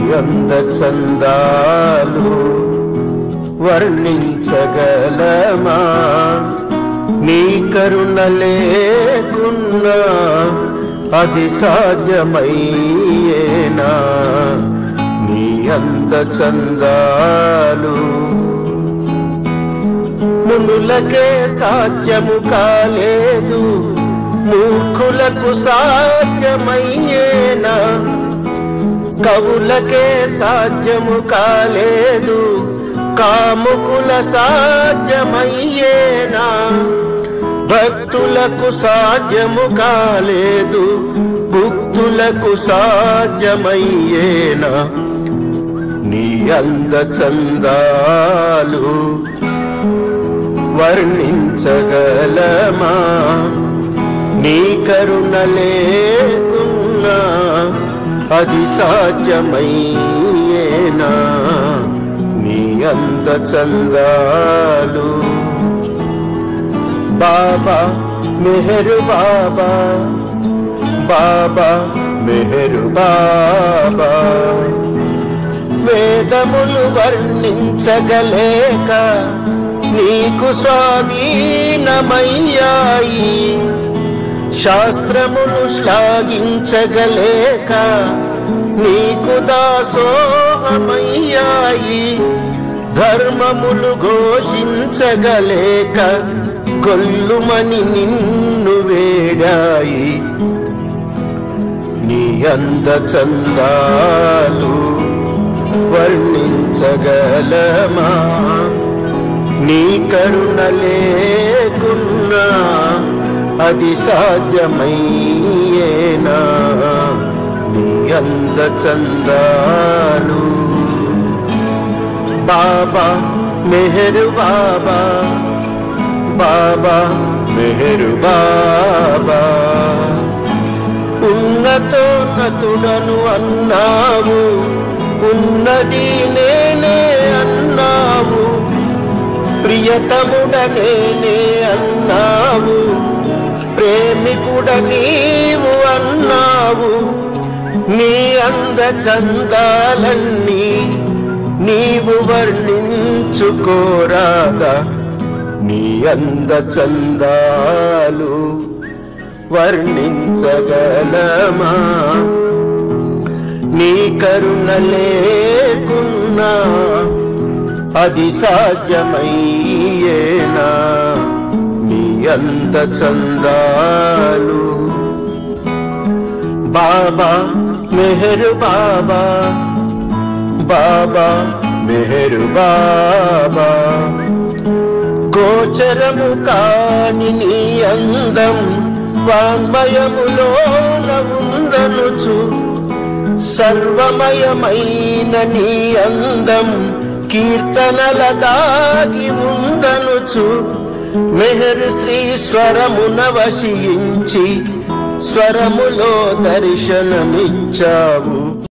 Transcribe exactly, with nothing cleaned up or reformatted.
అంద చందాలు వర్ణించగలమా? నీ కరుణ లేకున్నా అది సాధ్యమయ్యేనా? నీ అంద చందాలు మునులకే సాధ్యము కాలేదు, మూర్ఖులకు సాధ్యమయ్యేనా? కవులకే సాధ్యము కాలేదు, కాముకుల సాధ్యమయ్యేనా? భక్తులకు సాధ్యము కాలేదు, భక్తులకు సాధ్యమయ్యేనా? నీ అంద చందాలు వర్ణించగలమా? నీ కరుణ లేకున్నా అది సాధ్యమయ్యేనా? నీ అంద చందాలు బాబా మెహరు బాబా, బాబా మెహరు బాబా. వేదములు వర్ణించగలేక నీకు స్వాధీనమయ్యాయి, శాస్త్రములు శ్లాఘించగలేక నీకు దాసోహమయ్యాయి, ధర్మములు ఘోషించగలేక గొల్లుమని నిన్ను వేడాయి. నీ అంద చందాలు వర్ణించగలమా? నీ కరుణ లేకున్నా అది సాధ్యమయ్యేనా? నీ అంద చందాలు బాబా మెహరు బాబా, బాబా మెహరు బాబా. ఉన్నతోన్నతుడను అన్నావు, ఉన్నది నేనే అన్నావు, ప్రియతముడ నేనే అన్నావు, ప్రేమికుడ నీవు అన్నావు. నీ అంద చందాలన్నీ నీవు వర్ణించుకోరాదా? నీ అంద చందాలు వర్ణించగలమా? నీ కరుణ లేకున్నా అది సాధ్యమయ్యేనా? నీ అంద చందాలు బాబా మెహరు బాబా, బాబా మెహరు బాబా. గోచరము కాని నీ అందం వాంగ్మయములోన ఉందనుచు, సర్వమయమైన నీ అందం కీర్తనల దాగి ఉందనుచు, మెహరు శ్రీ స్వరమున వశించి స్వరములో దర్శనమిచ్చావు.